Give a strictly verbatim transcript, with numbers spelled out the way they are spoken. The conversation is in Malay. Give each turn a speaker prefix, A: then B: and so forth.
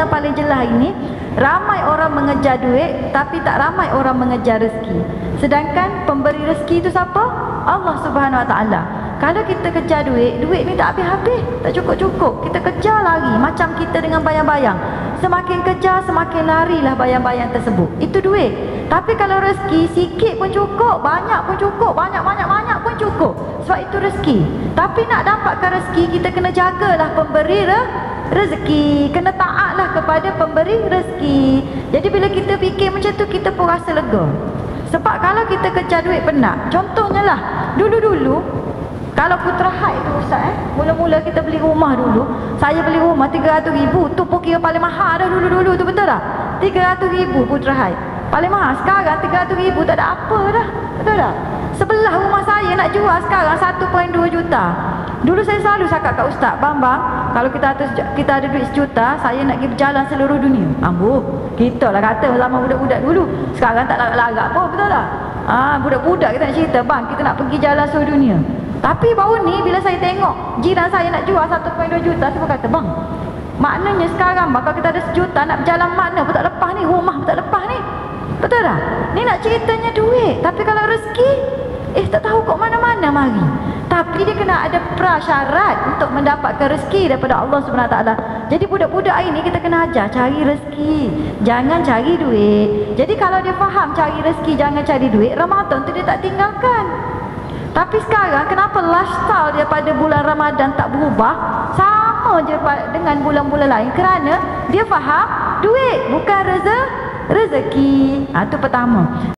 A: yang paling jelas ini, ramai orang mengejar duit tapi tak ramai orang mengejar rezeki. Sedangkan pemberi rezeki itu siapa? Allah Subhanahu Wa Taala. Kalau kita kejar duit, duit ni tak habis-habis, tak cukup-cukup. Kita kejar lari macam kita dengan bayang-bayang. Semakin kejar, semakin larilah bayang-bayang tersebut. Itu duit. Tapi kalau rezeki, sikit pun cukup, banyak pun cukup, banyak-banyak-banyak pun cukup. Sebab itu rezeki. Tapi nak dapatkan rezeki, kita kena jagalah pemberi re- rezeki. Kena taatlah kepada pemberi rezeki. Jadi bila kita fikir macam tu, kita pun rasa lega. Sebab kalau kita kejar duit penat, contohnya lah, dulu-dulu kalau Putra Haid tu Ustaz eh, mula-mula kita beli rumah dulu, saya beli rumah tiga ratus ribu, tu pun kira paling mahal dah dulu-dulu tu, betul tak? tiga ratus ribu Putra Haid paling mahal. Sekarang tiga ratus ribu tak ada apa dah, betul tak? Sebelah rumah saya nak jual sekarang satu koma dua juta. Dulu saya selalu cakap kat Ustaz, bang bang, kalau kita ada, kita ada duit sejuta, saya nak pergi berjalan seluruh dunia. Ambo, kita lah kata zaman budak-budak dulu. Sekarang tak larat-larat pun, betul tak? Ah, budak-budak kita nak cerita, bang kita nak pergi jalan seluruh dunia. Tapi baru ni bila saya tengok jiran saya nak jual satu koma dua juta, saya pun kata, bang, maknanya sekarang bang, kalau kita ada sejuta nak berjalan mana pun tak lepas ni, rumah pun tak lepas ni. Betul tak? Ni nak ceritanya duit. Tapi kalau rezeki, eh tak tahu kok mana-mana mari. Tapi dia kena ada prasyarat untuk mendapatkan rezeki daripada Allah Subhanahu Wa Taala. Jadi budak-budak ini kita kena ajar cari rezeki, jangan cari duit. Jadi kalau dia faham cari rezeki, jangan cari duit, Ramadan tu dia tak tinggalkan. Tapi sekarang kenapa lifestyle dia pada bulan Ramadan tak berubah? Sama je dengan bulan-bulan lain. Kerana dia faham duit bukan rezeki. Rezeki. Ha, itu pertama.